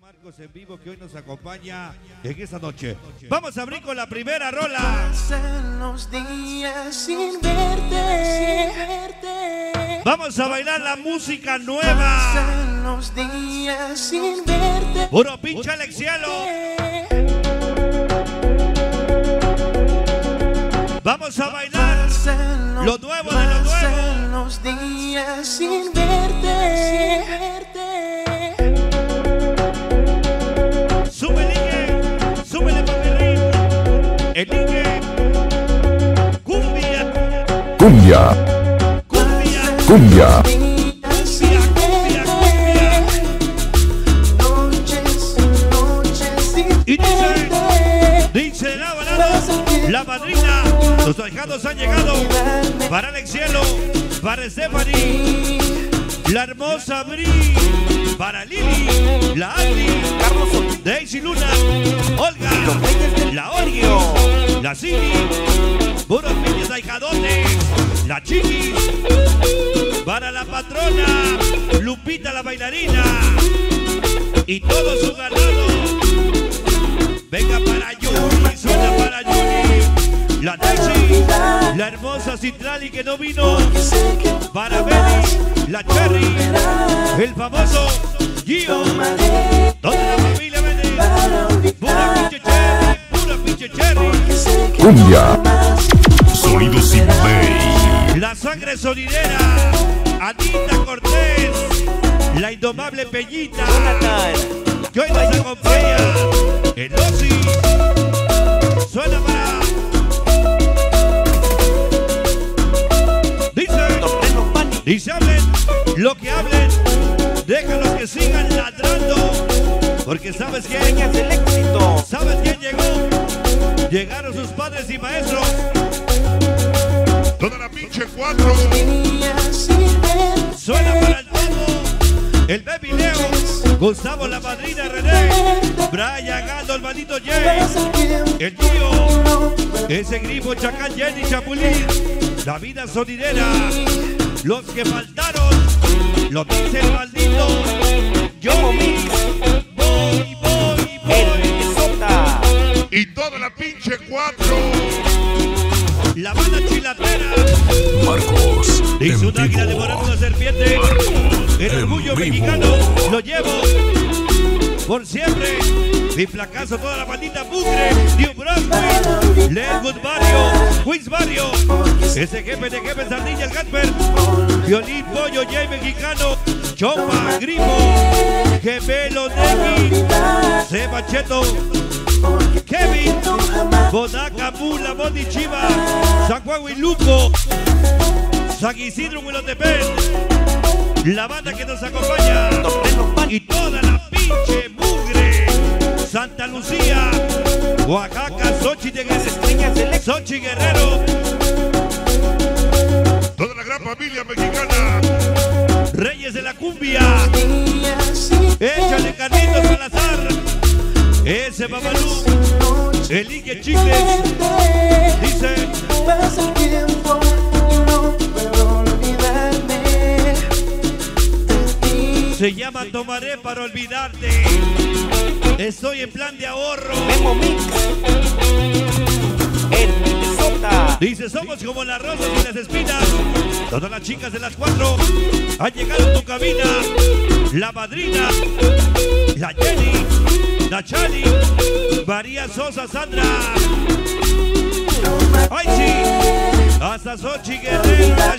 Marcos en vivo que hoy nos acompaña en esta noche. Vamos a abrir con la primera rola. Pasan los días sin verte. Vamos a bailar la música nueva. Pasan los días sin verte. Puro pinche al cielo. Vamos a bailar lo nuevo de lo nuevo. Pasan los días sin verte. Súbele papelín. El Inge. Cumbia. Cumbia, Cumbia. cumbia, Y dice la madrina, los ahijados han llegado para Alex Cielo, para Stephanie, la hermosa Bri, para Lili, la Adri, Daisy Luna, Olga, la Orgio, la Cini, puros niños ahijadotes, la Chiquis, para la patrona, Lupita la bailarina, y todo su ganado. Venga para Yuri, suena para Yuri, la Daisy, la hermosa Citrali que no vino, para Benny, la Cherry, el famoso Gio, toda la familia vende, pura pinche Cherry, cumbia, sonido sin ley, la sangre sonidera, Anita Cortés, la indomable Peñita, que hoy nos acompaña, el Ozzy, suena para... Dice hablen lo que hablen, déjalos que sigan ladrando, porque ¿sabes quién? El éxito. ¿Sabes quién llegó? Llegaron sus padres y maestros. toda la pinche cuatro, Suena para el Tomo, el Baby Leo, Gustavo la madrina René, Brian Galdo, el maldito Jay, el tío, ese grifo Chacal, Jenny Chapulín, la vida sonidera, los que faltaron, lo dice el maldito, Johnny, voy. y toda la pinche cuatro, La banda chilatera, Marcos, dice en un águila vivo, devorando una serpiente, el orgullo en vivo. mexicano, lo llevo por siempre. Mi placazo, toda la bandita Bugre, New Brunswick, Leelwood Barrio, Queens Barrio, ese jefe de jefes, Ardilla, el Gasper, Violín, Pollo, Jay Mexicano, Chopa, Grifo, Gemelo, Negui, Seba Cheto, Kevin, Bonaca, Mula, Bondi, Chiva, San Juan, Huiluco, San Isidro, Huilotepec, la banda que nos acompaña y toda la pinche mugre, Santa Lucía, Oaxaca, Xochitl Guerrero, toda la gran familia mexicana, Reyes de la Cumbia, échale Carlitos Salazar, ese Babalú, el Ige Chicles, dice, pasa el tiempo y no puedo olvidarme de ti. se llama Tomaré para olvidarte, estoy en plan de ahorro. Memo Mix. El Minnesota. Dice, somos como las rosas y las espinas. Todas las chicas de las cuatro han llegado a tu cabina. La madrina, la Jenny, la Chali, María Sosa, Sandra. ¡Ay, sí! Hasta Xochitl Guerrero, la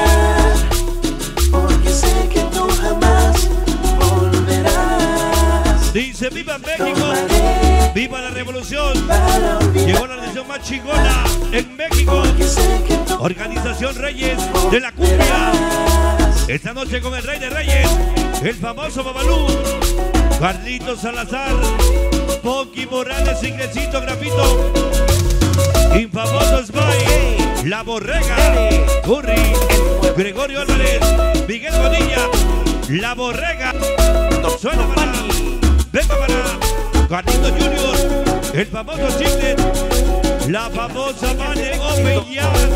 Porque sé que tú jamás volverás. dice, ¡viva México! ¡Viva la revolución! Para olvidar. Llegó la nación más chingona en México. Que sé que tú Organización Reyes de la Cumbia. Esta noche con el Rey de Reyes, el famoso Babalú, Carlitos Salazar, Pocky Morales, Ingresito Grafito, Infamoso Spy, La Borrega, Curry, Gregorio Álvarez, Miguel Bonilla, La Borrega, suena para, venga para, Carlitos Junior, el famoso Chiclet, la famosa Mane Open Jazz,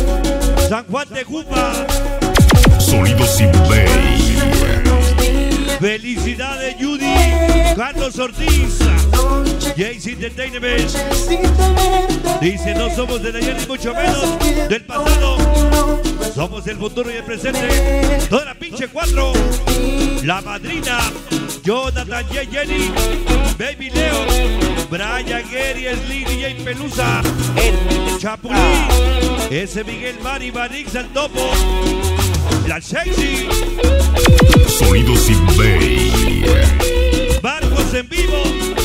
San Juan de Cuba, sonido sin ley, Felicidades, Judy. Carlos Ortiz. Jace Entertainment. Dice, no somos del ayer ni mucho menos del pasado. Somos el futuro y el presente. Toda la pinche 4. La madrina. Jonathan J. Jenny. Baby Leo. Brian Gary, Slim, DJ Pelusa. Chapulín. Ese Miguel Mari, Manix, el Topo. La Sexy. Sonido sin Bay. Marcos en vivo.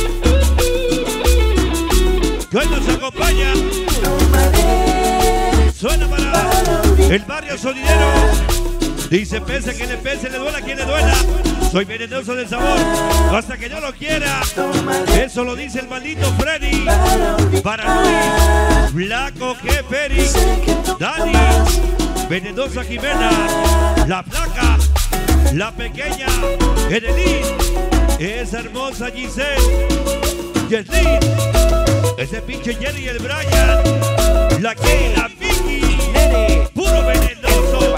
Que hoy nos acompaña. Suena para el barrio solidero. Dice, pese que le pese, le duela a quien le duela. Soy venenoso del sabor, hasta que yo lo quiera. Eso lo dice el maldito Freddy. Para Luis, Blanco que Peri, Dani, venenosa Jimena, la flaca, la pequeña, Edelín, esa hermosa Giselle, Yeslin, ese pinche Jerry y el Brian, la que la Vicky, puro venenoso.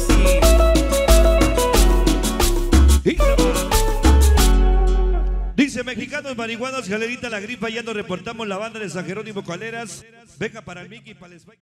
Dice, mexicanos marihuanos, galerita la gripa, ya nos reportamos la banda de San Jerónimo Coleras. Venga para el Mickey, para el Spike.